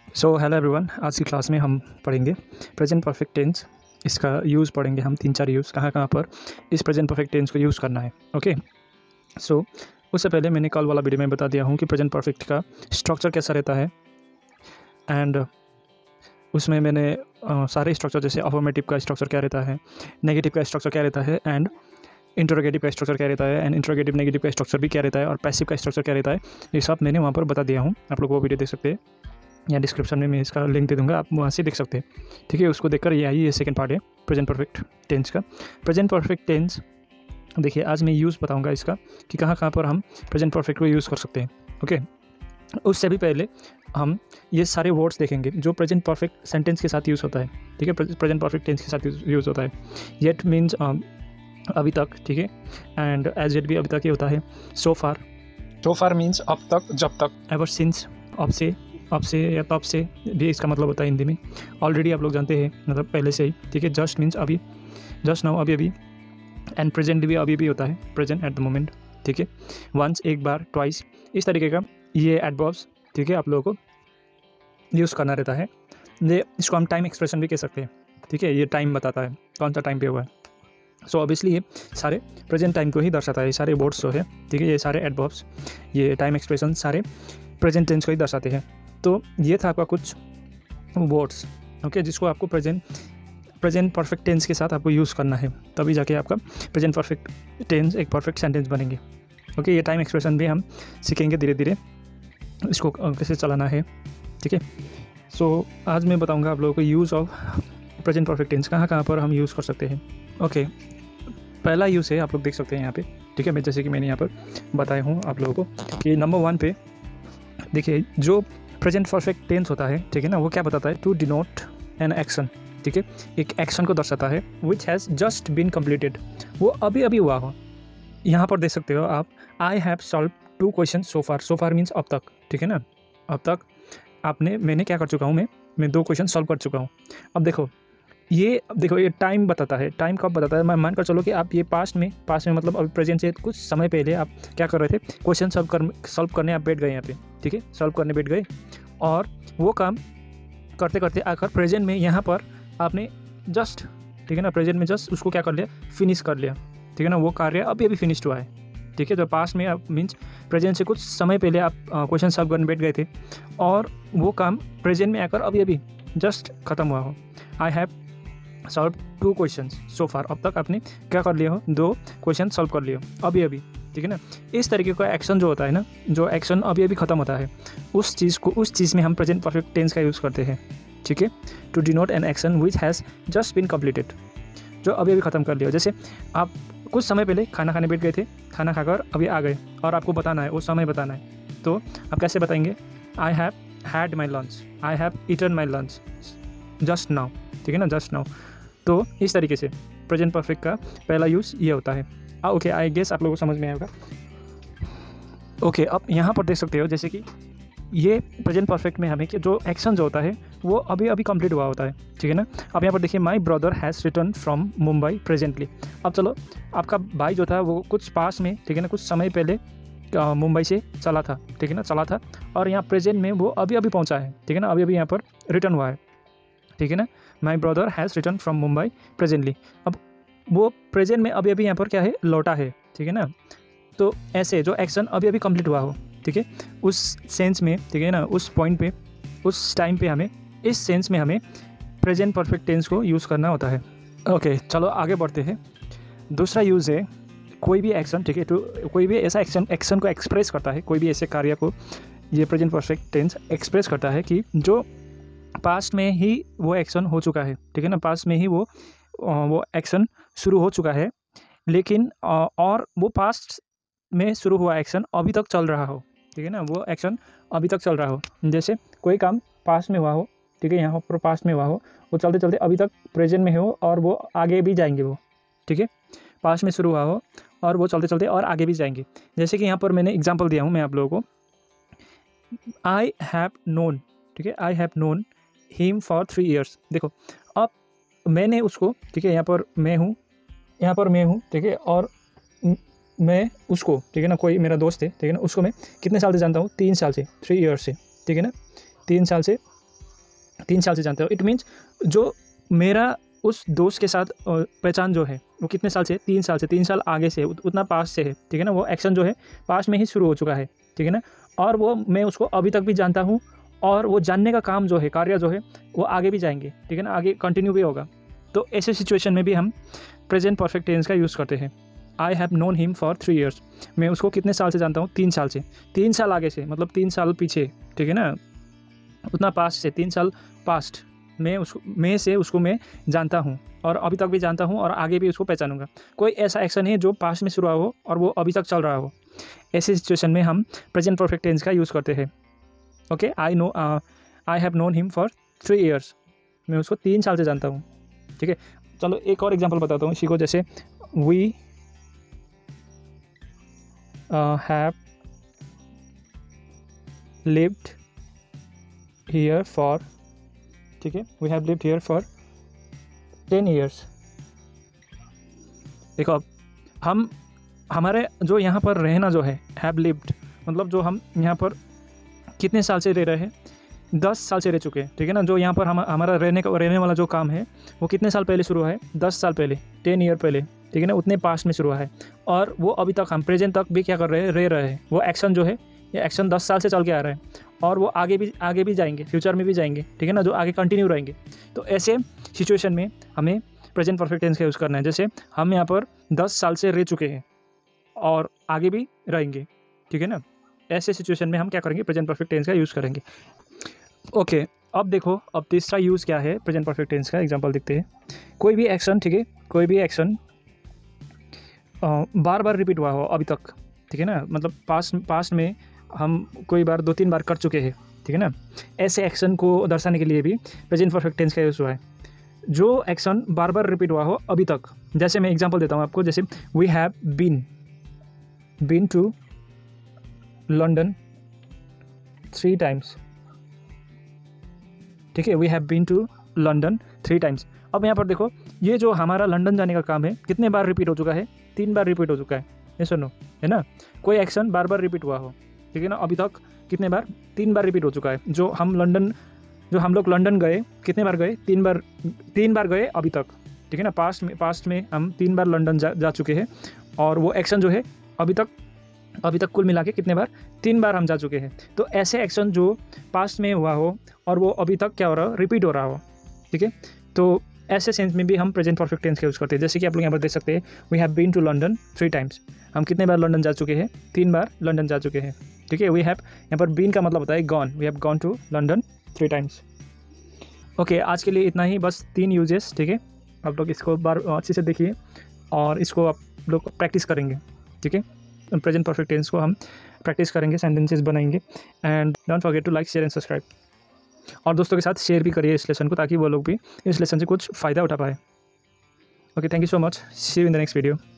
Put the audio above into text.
So hello everyone, आज की class में हम पढ़ेंगे प्रेजेंट परफेक्ट टेंस। इसका यूज़ पढ़ेंगे हम 3-4 यूज़ कहाँ कहाँ पर इस प्रेजेंट परफेक्ट टेंस को यूज़ करना है। ओके, सो उससे पहले मैंने कल वाला वीडियो में बता दिया हूँ कि प्रेजेंट परफेक्ट का स्ट्रक्चर कैसा रहता है। एंड उसमें मैंने सारे स्ट्रक्चर, जैसे अफर्मेटिव का स्ट्रक्चर क्या रहता है, नेगेटिव का स्ट्रक्चर क्या रहता है, एंड इंटरोगेटिव का स्ट्रक्चर क्या रहता है, एंड इंटरोगेटिव नेगेटिव का स्ट्रक्चर भी क्या रहता है, और पैसिव का स्ट्रक्चर क्या रहता है, ये सब मैंने वहाँ पर बता दिया हूँ। आप लोग वो वीडियो देख सकते हैं या डिस्क्रिप्शन में मैं इसका लिंक दे दूंगा, आप वहाँ से देख सकते हैं। ठीक है, उसको देखकर ये सेकंड पार्ट है प्रेजेंट परफेक्ट टेंस का। प्रेजेंट परफेक्ट टेंस देखिए, आज मैं यूज़ बताऊंगा इसका कि कहाँ कहाँ पर हम प्रेजेंट परफेक्ट को यूज़ कर सकते हैं। ओके, उससे भी पहले हम ये सारे वर्ड्स देखेंगे जो प्रेजेंट परफेक्ट सेंटेंस के साथ यूज़ होता है। ठीक है, प्रेजेंट परफेक्ट टेंस के साथ यूज़ होता है। येट मीन्स अभी तक, ठीक है, एंड एज येट भी अभी तक ही होता है। सो फार मीन्स अब तक, जब तक। एवर सिंस, अब से या तब से भी इसका मतलब होता है हिंदी में। ऑलरेडी आप लोग जानते हैं, मतलब पहले से ही। ठीक है, जस्ट मीन्स अभी, जस्ट नाउ अभी अभी। एंड प्रेजेंट भी अभी भी होता है, प्रेजेंट एट द मोमेंट। ठीक है, वंस एक बार, ट्वाइस, इस तरीके का ये एडवर्ब्स, ठीक है, आप लोगों को यूज़ करना रहता है। ये इसको हम टाइम एक्सप्रेशन भी कह सकते हैं। ठीक है, ये टाइम बताता है कौन सा टाइम पे हुआ है। सो ऑब्वियसली ये सारे प्रेजेंट टाइम को ही दर्शाता है। ये सारे वर्ड्स जो है, ठीक है, ये सारे एडवर्ब्स, ये टाइम एक्सप्रेशन सारे प्रेजेंट टेंस को ही दर्शाते हैं। तो ये था आपका कुछ वर्ड्स, ओके, जिसको आपको प्रेजेंट परफेक्ट टेंस के साथ आपको यूज़ करना है, तभी जाके आपका प्रेजेंट परफेक्ट टेंस एक परफेक्ट सेंटेंस बनेंगे। ओके, ये टाइम एक्सप्रेशन भी हम सीखेंगे धीरे धीरे, इसको कैसे चलाना है। ठीक है, सो आज मैं बताऊंगा आप लोगों को use of present perfect tense कहाँ कहाँ पर हम यूज़ कर सकते हैं। ओके, पहला यूज़ है, आप लोग देख सकते हैं यहाँ पे। ठीक है, मैं जैसे कि मैंने यहाँ पर बताया हूँ आप लोगों को कि नंबर 1 पे देखिए, जो प्रेजेंट परफेक्ट टेंस होता है, ठीक है ना, वो क्या बताता है, टू डिनोट एन एक्शन। ठीक है, एक एक्शन को दर्शाता है which has just been completed, वो अभी अभी हुआ हो। यहाँ पर देख सकते हो आप, I have solve 2 question so far means अब तक। ठीक है ना, अब तक मैंने क्या कर चुका हूँ, मैं 2 क्वेश्चन सॉल्व कर चुका हूँ। अब देखो ये टाइम बताता है। टाइम कब बताता है, मैं मान कर चलो कि आप ये पास्ट में मतलब अभी प्रेजेंट से कुछ समय पहले आप क्या कर रहे थे, क्वेश्चन सॉल्व करने आप बैठ गए यहाँ पे। ठीक है, सॉल्व करने बैठ गए, और वो काम करते करते आकर प्रेजेंट में यहाँ पर आपने जस्ट, ठीक है ना, प्रेजेंट में जस्ट उसको क्या कर लिया, फिनिश कर लिया। ठीक है ना, वो कार्य अभी अभी फिनिश्ड हुआ है। ठीक है, तो पास्ट में आप मीन्स प्रेजेंट से कुछ समय पहले आप क्वेश्चन सॉल्व करने बैठ गए थे, और वो काम प्रेजेंट में आकर अभी अभी जस्ट ख़त्म हुआ हो। I have solve 2 question so far, अब तक आपने क्या कर लिया हो, 2 क्वेश्चन सॉल्व कर लिया हो अभी अभी। ठीक है ना, इस तरीके का एक्शन जो होता है ना, जो एक्शन अभी अभी ख़त्म होता है, उस चीज़ में हम प्रेजेंट परफेक्ट टेंस का यूज़ करते हैं। ठीक है, to denote an action which has just been completed, जो अभी अभी ख़त्म कर लिया। जैसे आप कुछ समय पहले खाना खाने बैठ गए थे, खाना खाकर अभी आ गए, और आपको बताना है, वो समय बताना है, तो आप कैसे बताएंगे, I have had my lunch, I have eaten my lunch just now. ठीक है ना, जस्ट नाउ। तो इस तरीके से प्रेजेंट परफेक्ट का पहला यूज़ ये होता है। ओके, आई गेस आप लोगों को समझ में आएगा। ओके, अब यहाँ पर देख सकते हो जैसे कि ये प्रेजेंट परफेक्ट में हमें कि जो एक्शन जो होता है वो अभी अभी कंप्लीट हुआ होता है। ठीक है ना, अब यहाँ पर देखिए, my brother has return from Mumbai presently. अब चलो, आपका भाई जो था वो कुछ पास में, ठीक है ना, कुछ समय पहले मुंबई से चला था। ठीक है ना, चला था, और यहाँ प्रेजेंट में वो अभी अभी पहुँचा है। ठीक है ना, अभी अभी यहाँ पर रिटर्न हुआ है। ठीक है ना, my brother has return from Mumbai presently. अब वो प्रेजेंट में अभी अभी यहाँ पर क्या है, लौटा है। ठीक है ना, तो ऐसे जो एक्शन अभी अभी कंप्लीट हुआ हो, ठीक है, उस सेंस में, ठीक है ना, उस पॉइंट पे, उस टाइम पे हमें, इस सेंस में हमें प्रेजेंट परफेक्ट टेंस को यूज़ करना होता है। ओके, चलो आगे बढ़ते हैं। दूसरा यूज़ है, कोई भी एक्शन, ठीक है, तो कोई भी ऐसा एक्शन को एक्सप्रेस करता है, कोई भी ऐसे कार्य को ये प्रेजेंट परफेक्ट टेंस एक्सप्रेस करता है कि जो पास्ट में ही वो एक्शन हो चुका है। ठीक है ना, पास्ट में ही वो एक्शन शुरू हो चुका है, लेकिन और वो पास्ट में शुरू हुआ एक्शन अभी तक चल रहा हो। ठीक है ना, वो एक्शन अभी तक चल रहा हो। जैसे कोई काम पास्ट में हुआ हो, ठीक है, यहाँ पर पास्ट में हुआ हो, वो चलते चलते अभी तक प्रेजेंट में हो, और वो आगे भी जाएंगे वो। ठीक है, पास्ट में शुरू हुआ हो और वो चलते चलते और आगे भी जाएंगे। जैसे कि यहाँ पर मैंने एग्जाम्पल दिया हूँ मैं आप लोगों को, आई हैव नोन, ठीक है, I have known him for 3 years। देखो, अब मैंने उसको, ठीक है, यहाँ पर मैं हूँ, ठीक है, और मैं उसको, ठीक है ना, कोई मेरा दोस्त है, ठीक है ना, उसको मैं कितने साल से जानता हूँ, 3 साल से, 3 years से। ठीक है ना, 3 साल से 3 साल से जानते हो, इट मीन्स जो मेरा उस दोस्त के साथ पहचान जो है वो कितने साल से, 3 साल से, 3 साल आगे से, उतना पास्ट से है, ठीक है ना। वो एक्शन जो है पास्ट में ही शुरू हो चुका है, ठीक है ना। और वो मैं उसको अभी तक भी जानता हूँ, और वो जानने का काम जो है, कार्य जो है वो आगे भी जाएंगे, ठीक है ना, आगे कंटिन्यू भी होगा। तो ऐसे सिचुएशन में भी हम प्रेजेंट परफेक्ट टेंस का यूज़ करते हैं। I have known him for 3 years, मैं उसको कितने साल से जानता हूँ, 3 साल से। 3 साल आगे से मतलब 3 साल पीछे, ठीक है ना, उतना पास्ट से, 3 साल पास्ट में उसको मैं जानता हूँ, और अभी तक भी जानता हूँ, और आगे भी उसको पहचानूंगा। कोई ऐसा एक्शन है जो पास्ट में शुरू हुआ हो और वो अभी तक चल रहा हो, ऐसी सिचुएशन में हम प्रेजेंट परफेक्ट टेंस का यूज़ करते हैं। Okay, I have known him for 3 years, मैं उसको 3 साल से जानता हूँ, ठीक है। चलो एक और एग्जांपल बताता हूँ इसी को, जैसे we have lived here for, ठीक है, we have lived here for 10 years. देखो अब हमारे जो यहाँ पर रहना जो है, हैव लिव्ड मतलब जो हम यहाँ पर कितने साल से रह रहे हैं, 10 साल से रह चुके हैं, ठीक है ना। जो यहाँ पर हमारा रहने वाला जो काम है वो कितने साल पहले शुरू हुआ है, 10 साल पहले, 10 ईयर पहले, ठीक है ना, उतने पास्ट में शुरू हुआ है। और वो अभी तक हम प्रेजेंट तक भी क्या कर रहे हैं, रह रहे हैं। वो एक्शन जो है, ये एक्शन 10 साल से चल के आ रहा है, और वो आगे भी जाएंगे, फ्यूचर में भी जाएंगे, ठीक है ना, जो आगे कंटिन्यू रहेंगे। तो ऐसे सिचुएशन में हमें प्रेजेंट परफेक्ट टेंस का यूज़ करना है। जैसे हम यहाँ पर 10 साल से रह चुके हैं और आगे भी रहेंगे, ठीक है ना। ऐसे सिचुएशन में हम क्या करेंगे, प्रेजेंट परफेक्ट टेंस का यूज़ करेंगे। ओके, अब देखो, अब तीसरा यूज़ क्या है प्रेजेंट परफेक्ट टेंस का, एग्जांपल देखते हैं। कोई भी एक्शन, ठीक है, कोई भी एक्शन बार बार रिपीट हुआ हो अभी तक, ठीक है ना, मतलब पास्ट में हम कोई बार 2-3 बार कर चुके हैं, ठीक है ना। ऐसे एक्शन को दर्शाने के लिए भी प्रेजेंट परफेक्ट टेंस का यूज़ हुआ है। जो एक्शन बार बार रिपीट हुआ हो अभी तक, जैसे मैं एग्जांपल देता हूँ आपको, जैसे we have been to London 3 times, ठीक है, we have been to London 3 times. अब यहाँ पर देखो, ये जो हमारा लंदन जाने का काम है कितने बार रिपीट हो चुका है, 3 बार रिपीट हो चुका है, ये सुनो, है ना। कोई एक्शन बार बार रिपीट हुआ हो, ठीक है ना, अभी तक कितने बार, 3 बार रिपीट हो चुका है। जो हम लोग लंदन गए, कितने बार गए, 3 बार गए अभी तक, ठीक है ना। पास्ट में हम 3 बार लंदन जा चुके हैं, और वो एक्शन जो है अभी तक कुल मिला के कितने बार, 3 बार हम जा चुके हैं। तो ऐसे एक्शन जो पास्ट में हुआ हो और वो अभी तक क्या हो रहा हो, रिपीट हो रहा हो, ठीक है। तो ऐसे सेंस में भी हम प्रेजेंट परफेक्ट टेंस का यूज़ करते हैं। जैसे कि आप लोग यहाँ पर देख सकते हैं, we have been to London 3 times, हम कितने बार लंदन जा चुके हैं, 3 बार लंदन जा चुके हैं, ठीक है। वी हैव, यहाँ पर बीन का मतलब होता है gone, we have gone to London 3 times. Okay, आज के लिए इतना ही, बस 3 यूजेस, ठीक है। आप लोग इसको बार अच्छे से देखिए और इसको आप लोग प्रैक्टिस करेंगे, ठीक है। प्रेजेंट परफेक्ट टेंस को हम प्रैक्टिस करेंगे, सेंटेंसेस बनाएंगे। And don't forget to like, share and subscribe. और दोस्तों के साथ शेयर भी करिए इस लेसन को, ताकि वो लोग भी इस लेसन से कुछ फ़ायदा उठा पाए। Okay, thank you so much, see you in the next video.